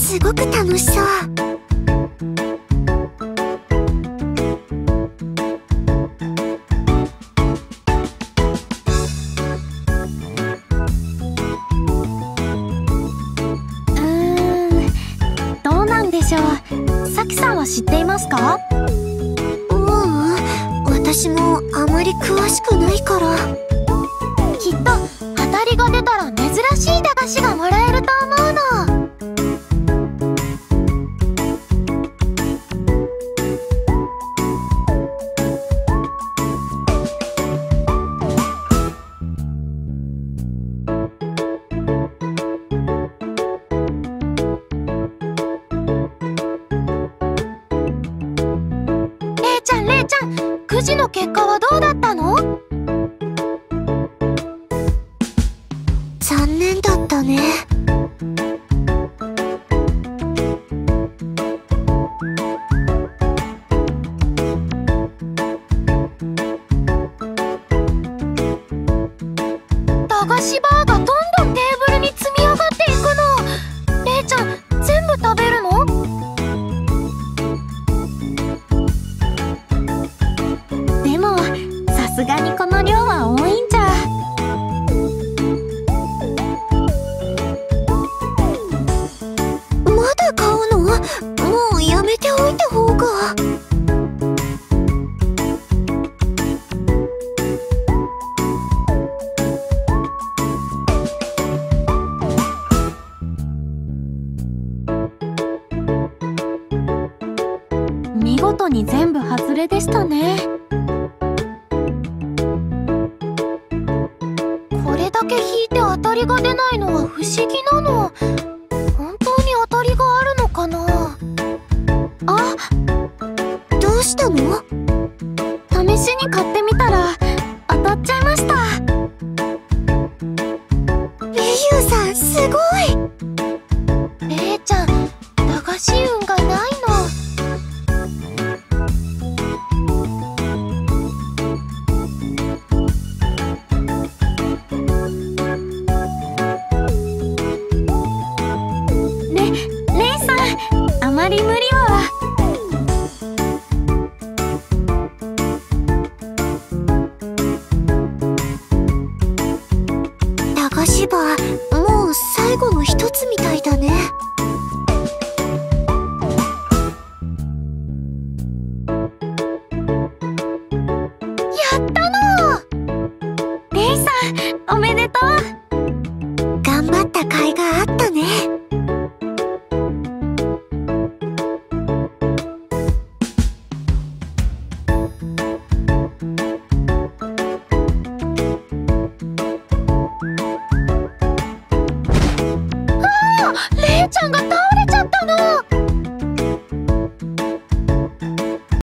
すごく楽しそう。 どうなんでしょう。さきさんは知っていますか？ 私もあまり詳しくないから。 きっと当たりが出たら珍しい駄菓子がもらえると思うの。れいちゃん、くじの結果はどうだったの？ 残念だったね。 駄菓子バーがどんどんテーブルに積み上がっていくの。れいちゃん、全部食べるの？でもさすがにこの量は多いんじゃ。 まだ買うの？もうやめておいた方が。 見事に全部外れでしたね。これだけ引いて当たりが出ないのは不思議なの。本当に当たりがあるのかな。あ、 どうしたの？ 試しに買ってみたら当たっちゃいました。 りゆうさん、すごい。 れいちゃん、駄菓子運がないの。レイさん、あまり無理は。 駄菓子バー、もう最後の一つみたいだね。 やったの！レイさん、おめでとう。 頑張った甲斐があったね。 レイちゃんが倒れ